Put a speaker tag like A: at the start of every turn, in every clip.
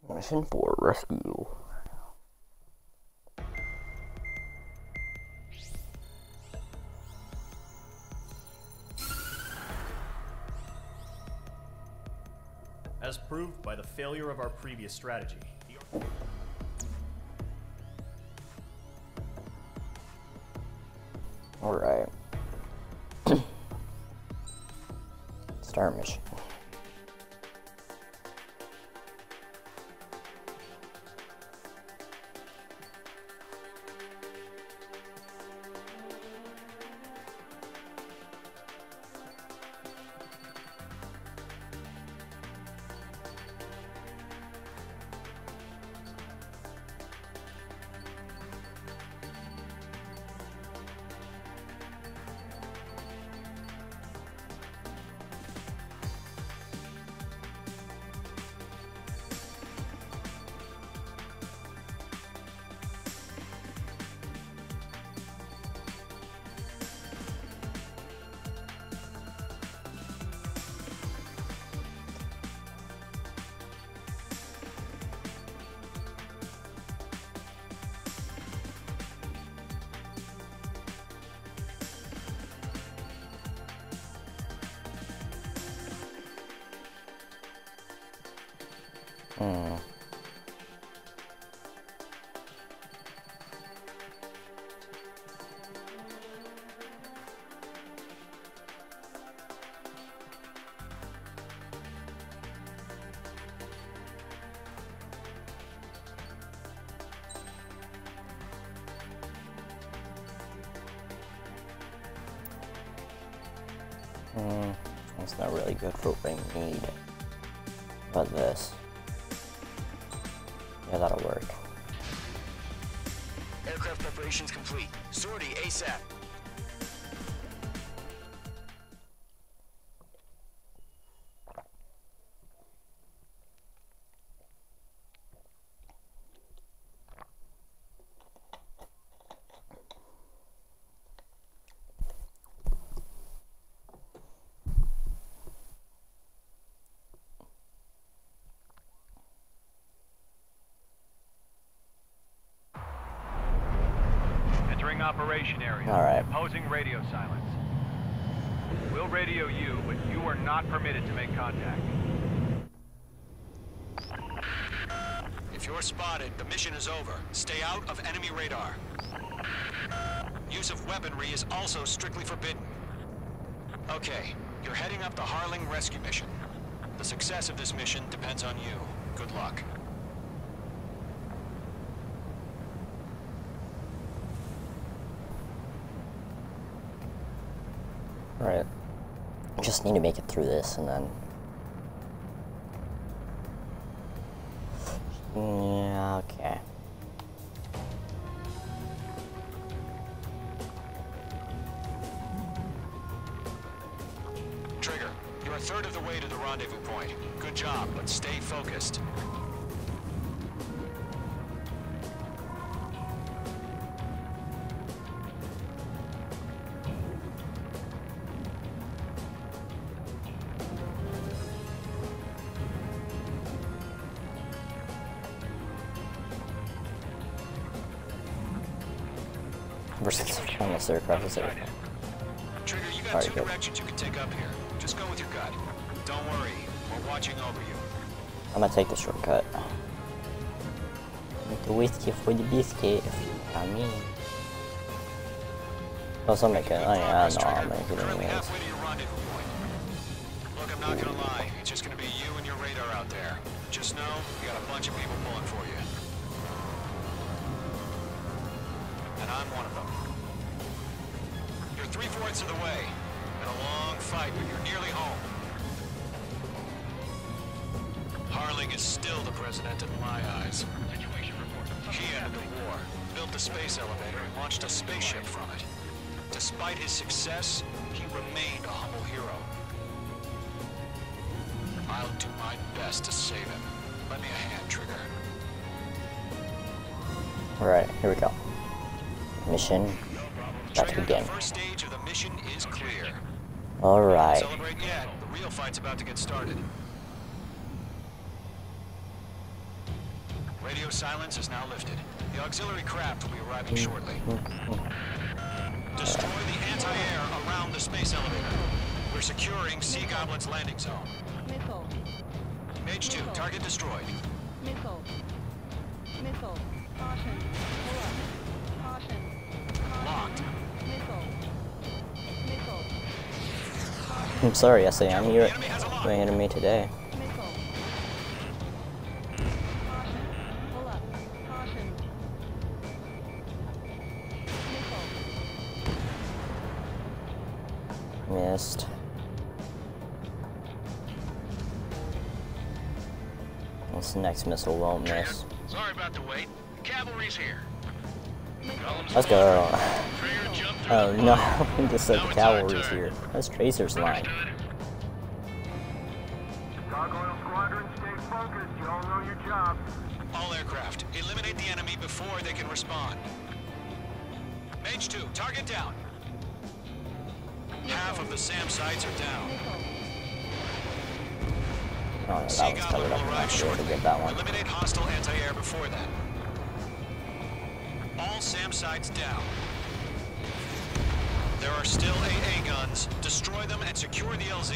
A: Mission 4 Rescue.
B: As proved by the failure of our previous strategy.
A: Alright. Start mission. It's not really good for what I need. But this. Yeah, that'll work.
C: Aircraft preparations complete. Sortie ASAP.
D: Operation area.
A: All right.
D: Opposing radio silence. We'll radio you, but you are not permitted to make contact.
C: If you're spotted, the mission is over. Stay out of enemy radar. Use of weaponry is also strictly forbidden. Okay, you're heading up the Harling rescue mission. The success of this mission depends on you. Good luck.
A: Right. Just need to make it through this and then. Yeah, okay.
C: Trigger, you're a third of the way to the rendezvous point. Good job, but stay focused.
A: Versus almost aircraft is there.
C: Trigger, you got two directions you can take up here. Just go with your gut. Don't worry, we're watching over you.
A: I'm gonna take the shortcut. The whiskey for the biscuit, if you know what I mean. Also make it, I know, I'll make it anyways.
C: Halfway to your rendezvous point. Look, I'm not gonna lie, it's just gonna be you and your radar out there. Just know, you got a bunch of people pulling for you. And I'm one of them. You're 3/4 of the way. Been a long fight, but you're nearly home. Harling is still the president in my eyes. He ended the war, built the space elevator, and launched a spaceship from it. Despite his success, he remained a humble hero. I'll do my best to save him. Lend me a hand, Trigger.
A: Alright, here we go. Mission. Let's begin.
C: The first stage of the mission is clear.
A: Alright.
C: Celebrate yet. The real fight's about to get started. Radio silence is now lifted. The auxiliary craft will be arriving shortly. Destroy the anti-air around the space elevator. We're securing Sea Goblin's landing zone.
E: Missile.
C: Mage 2, target destroyed.
E: Missile. Missile. Caution. Pull up. Caution. Caution.
C: Locked.
E: Missile. Missile.
A: I'm sorry, SAM,
C: The
A: you're
C: enemy has a lock.
A: doing it to me today.
E: Missile. Caution. Pull up. Caution. Missile.
A: Missed. This next missile won't miss.
C: Sorry about the wait. Cavalry's here.
A: Let's go. Oh no, he just said the cavalry's here. That's Tracer's line.
D: Gargoyle Squadron, stay focused. You all know your job.
C: All aircraft, eliminate the enemy before they can respond. Mage 2, target down. Half of the SAM sites are down.
A: Oh no, that
C: Sea
A: was
C: Goblin
A: covered up.
C: will
A: I'm
C: arrive
A: not sure to
C: shortly.
A: get that one.
C: Eliminate hostile anti-air before that. All SAM sites down. There are still AA guns. Destroy them and secure the LZ.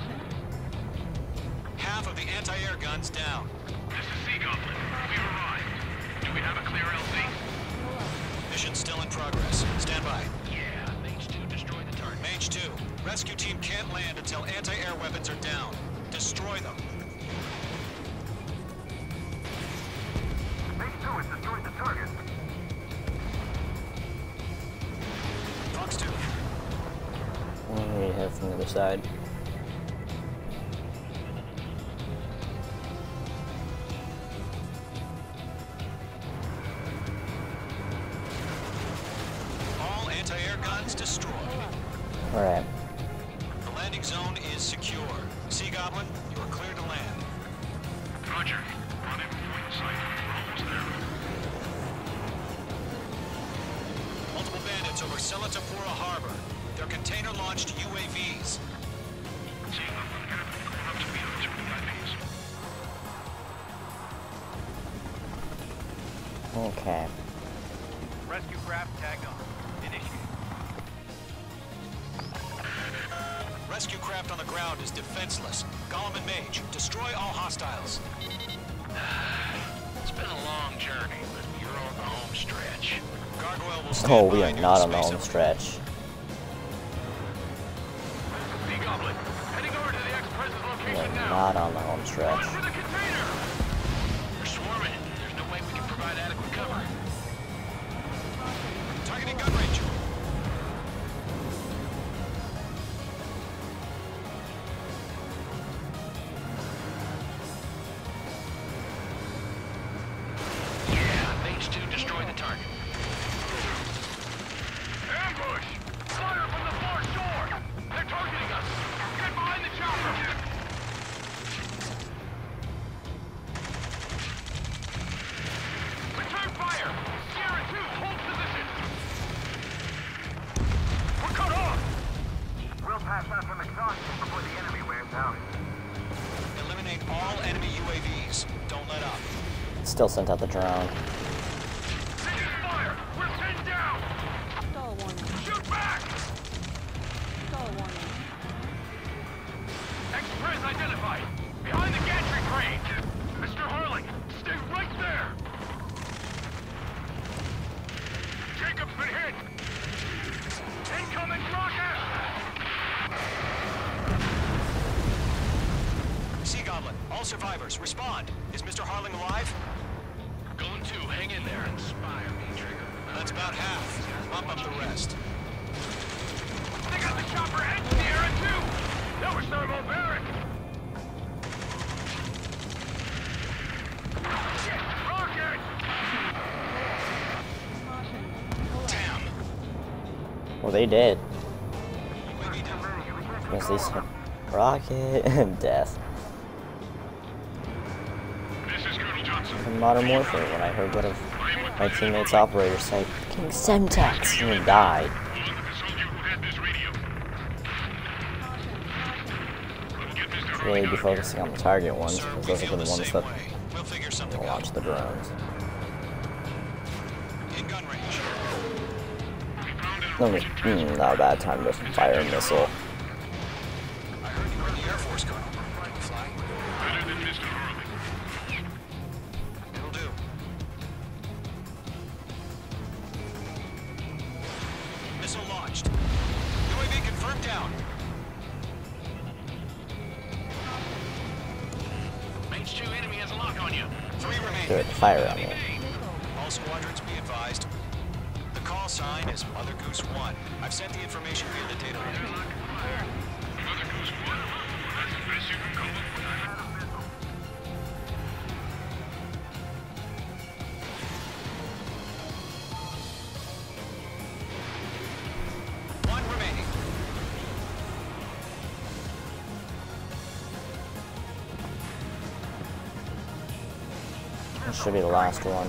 C: Half of the anti-air guns down.
D: This is Sea Goblin. We arrived. Do we have a clear LZ?
C: Mission still in progress. Stand by.
D: Yeah, Mage 2, destroy the target.
C: Mage 2, rescue team can't land until anti-air weapons are down. Destroy them.
D: Mage 2 has destroyed the target.
C: Fox 2.
A: We need to hit from the other side.
C: All anti-air guns destroyed.
A: Alright.
C: The landing zone is secure. Sea Goblin, you are clear to land.
D: Roger. Running point sight. We're almost there.
C: Multiple bandits over Selatapura Harbor. They're container-launched UAVs.
D: Sea Goblin, Captain, going up to speed on 2 IPs.
A: Okay.
D: Rescue craft tagged on. Initiate.
C: Rescue craft on the ground is defenseless. Gollum and Mage, destroy all hostiles.
D: It's been a long journey, but you're on the home stretch.
C: Gargoyle will stand
A: Oh, we
C: by
A: are
C: near
A: not
C: the
A: on the
C: space
A: home
C: elevator.
A: stretch.
D: Sea Goblin, heading over to the Express's
A: We
D: location
A: are
D: now.
A: not on the home stretch.
D: Run for the container! We're swarming. There's no way we can provide adequate cover.
C: Targeting gun range.
D: Yeah, Mage 2 destroy the target. Ambush! Fire from the far shore! They're targeting us! Get behind the chopper! Return fire! Sierra 2, hold position! We're cut off! We'll pass out some exhaustion before the enemy wears out.
C: Eliminate all enemy UAVs. Don't let up.
A: Still sent out the drone.
D: Taking fire! We're pinned down!
E: Stall warning.
D: Shoot back!
E: Stall warning.
D: Express identified! Behind the gantry crane! Mr. Harling, stay right there! Jacob's been hit! Incoming rocket!
C: Sea Goblin, all survivors, respond. Is Mr. Harling alive?
D: Going to, hang in there. Inspire me, Trigger.
C: That's about half. Bump up the rest.
D: They got the chopper and Sierra too! That was thermobaric! Rocket!
E: Caution. Pull up.
C: Damn.
A: Well, they did.
C: UAV down.
A: Because they said rocket and death.
D: This is Colonel Johnson.
A: In Modern Warfare, when I heard one of my teammates' operators say, "King Semtex," and he died.
D: We'll look at the soldier who had this radio.
E: Caution. Caution.
D: We'll get Mr.
A: Really be focusing on the target ones, because those have been the ones that
C: We'll figure something
A: We'll
C: out.
A: launch the drones.
C: In gun range.
A: Not a bad time to fire a missile.
C: I heard you were in the Air Force, Colonel. Can you fly?
F: Better than Mr. Hurley.
C: It'll do. Missile launched. UAV confirmed down.
F: H2 enemy has a lock on you.
C: 3 remaining.
A: Good, fire on it.
C: All squadrons be advised. The call sign is Mother Goose 1. I've sent the information via the data link.
F: Mother Goose 1. That's the best you can call it.
C: One remaining.
A: This should be the last one.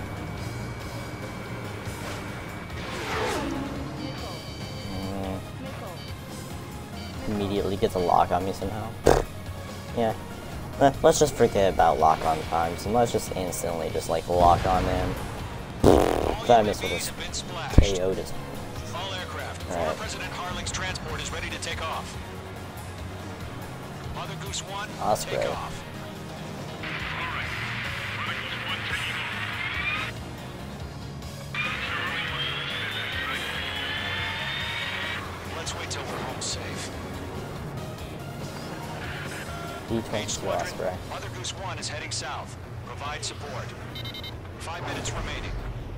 A: Immediately gets a lock on me somehow. Yeah. Let's just forget about lock on times and let's just instantly just like lock on them. That missile just
C: Have been splashed.
A: KO'd his.
C: All aircraft.
A: All right.
C: Former President Harling's transport is ready to take off. Mother Goose 1,
A: That's
C: take
A: great.
C: off. Let's wait till we're home safe.
A: D-22
C: Squadron,
A: Osprey.
C: Mother Goose 1 is heading south. Provide support. 5 minutes remaining.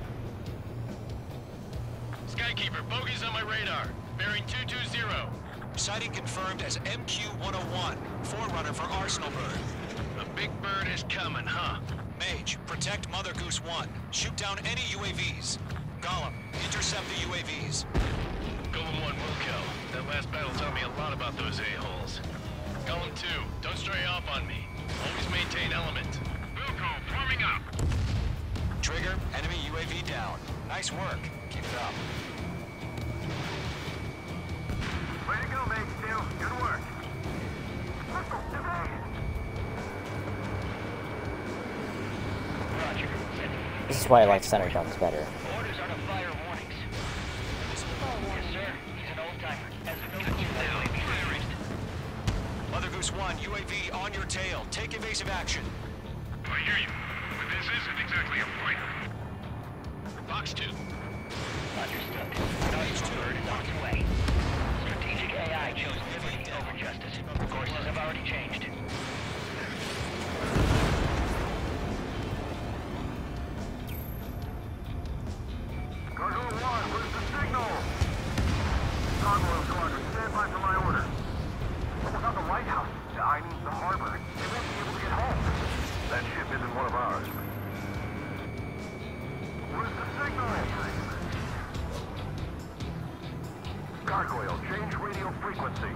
F: Skykeeper, bogeys on my radar. Bearing 220.
C: Sighting confirmed as MQ-101, forerunner for Arsenal Bird.
F: The big bird is coming, huh?
C: Mage, protect Mother Goose 1. Shoot down any UAVs. Gollum, intercept the UAVs.
F: Golem 1 will kill. That last battle taught me a lot about those a-holes. Golem 2, don't stray off on me. Always maintain element. Wilco, forming up.
C: Trigger, enemy UAV down. Nice work. Keep it up.
D: Way to go, mate. Still, good work. Roger.
A: This is why I like center guns better.
G: Orders are to fire warnings. Yes, sir. He's an old-timer. Has no clue that UAV terrorist.
C: Mother Goose 1, UAV on your tail. Take evasive action.
F: I hear you. But this isn't exactly a fight. Fox 2.
G: Understood. Arsenal Bird is on its way. Strategic AI chose liberty over justice. Courses have already changed.
D: Cargo 1, where's the signal? Cargo Squadron, stand by for my order. What about the lighthouse? I mean, the harbor. They won't be able to get home. That ship isn't one of ours. Where's the signal? Gargoyle, change radio frequency.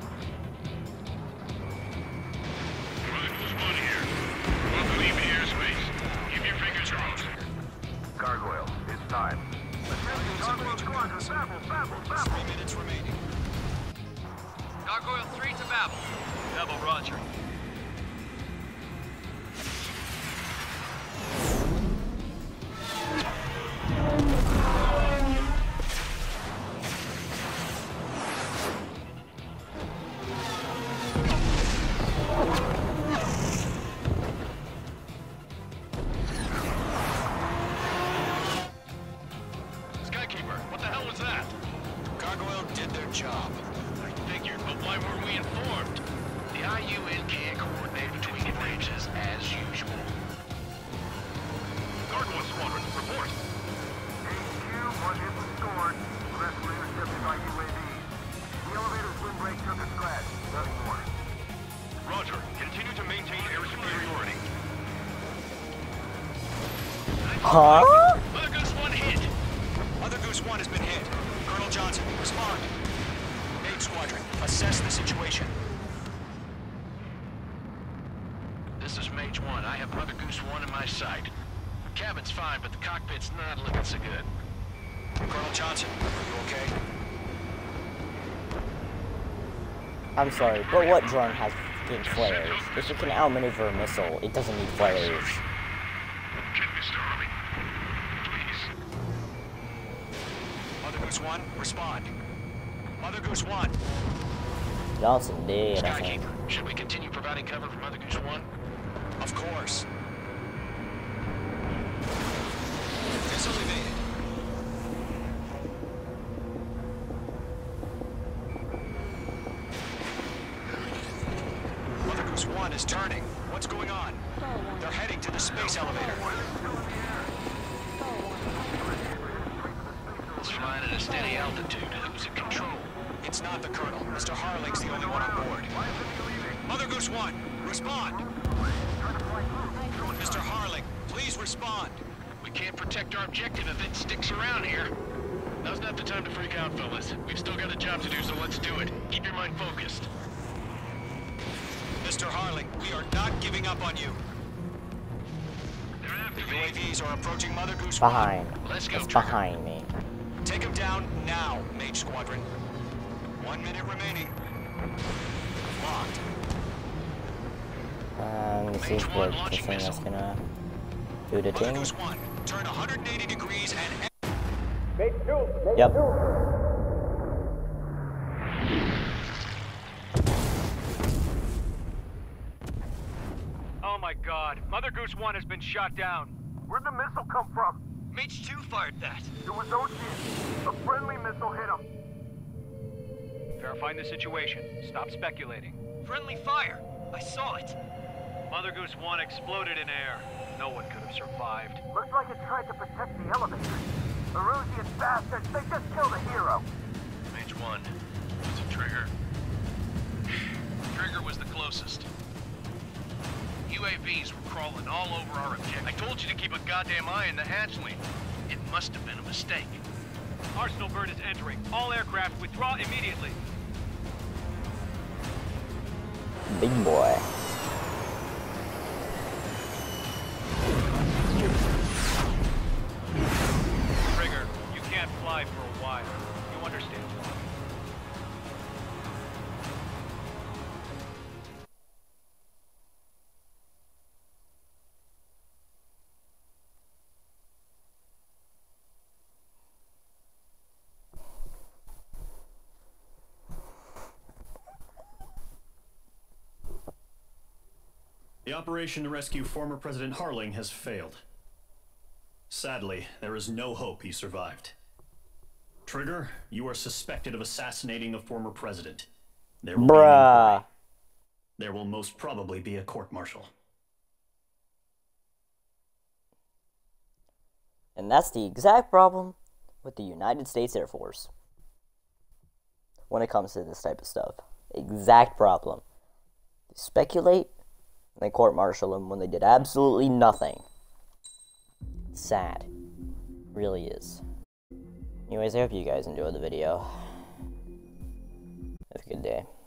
F: Mother Goose 1 here. About to leave the airspace. Keep your fingers crossed.
D: Gargoyle, it's time. Attention, Gargoyle Squadron, babble.
C: 3 minutes remaining.
B: Gargoyle 3 to Babel. Babel, roger.
F: Skykeeper, what the hell was that?
C: Gargoyle did their job.
F: I figured, but why weren't we informed? The IUN can't coordinate between ranges as usual. Gargoyle Squadron, report.
D: HQ, one hit was stored. The rest were intercepted by UAVs. The elevator's windbreak took a scratch. Nothing more.
F: Roger. Continue to maintain air superiority.
A: Huh?
F: Mother Goose 1 hit.
C: Mother Goose 1 has been hit. Colonel Johnson, respond. Mage Squadron, assess the situation.
F: This is Mage 1. I have Mother Goose 1 in my sight. Cabin's fine, but the cockpit's not looking so good.
C: Colonel Johnson, are you okay?
A: I'm sorry, but what drone has fucking flares? If it can outmaneuver a missile, it doesn't need flares.
C: Goose 1, respond. Mother Goose 1.
A: Johnson did, I think.
F: Skykeeper, should we continue providing cover for Mother Goose 1?
C: Of course. Missile evaded. Mother Goose 1 is turning. What's going on?
E: Star warning.
C: They're heading to the space elevator.
E: Star warning.
F: It's flying at a steady altitude. Who's in control?
C: It's not the Colonel. Mr. Harling's the only one on board. Mother Goose 1, respond. Mr. Harling, please respond.
F: We can't protect our objective if it sticks around here. Now's not the time to freak out, fellas. We've still got a job to do, so let's do it. Keep your mind focused.
C: Mr. Harling, we are not giving up on you.
F: They're after
C: The
F: me.
C: UAVs are approaching Mother Goose 1.
A: Behind.
F: Let's go,
A: It's
F: Trigger.
A: behind me.
C: Take him down now, Mage Squadron. 1 minute remaining. Locked.
A: Let me see if the thing is gonna do the
C: Mother
A: thing.
C: Goose 1, turn 180 degrees and...
A: Yep.
H: Oh my god, Mother Goose 1 has been shot down.
D: Where'd the missile come from?
C: Mage 2 fired that.
D: It was Ocean. A friendly missile hit him.
H: Verifying the situation. Stop speculating.
C: Friendly fire. I saw it.
H: Mother Goose 1 exploded in air. No one could have survived.
D: Looks like it tried to protect the elevator. Erusian bastards, they just killed a hero.
F: Mage 1. Was it Trigger? Trigger was the closest. UAVs were crawling all over our objective. I told you to keep a goddamn eye on the hatchling. It must have been a mistake.
H: Arsenal bird is entering. All aircraft withdraw immediately.
A: Big boy.
H: Trigger, you can't fly for a while. You understand why.
B: The operation to rescue former President Harling has failed. Sadly, there is no hope he survived. Trigger, you are suspected of assassinating a former president. There will be an
A: Bruh.
B: inquiry. There will most probably be a court-martial.
A: And that's the exact problem with the United States Air Force when it comes to this type of stuff. Exact problem. They speculate, and they court-martial them when they did absolutely nothing. Sad. Really is. Anyways, I hope you guys enjoyed the video. Have a good day.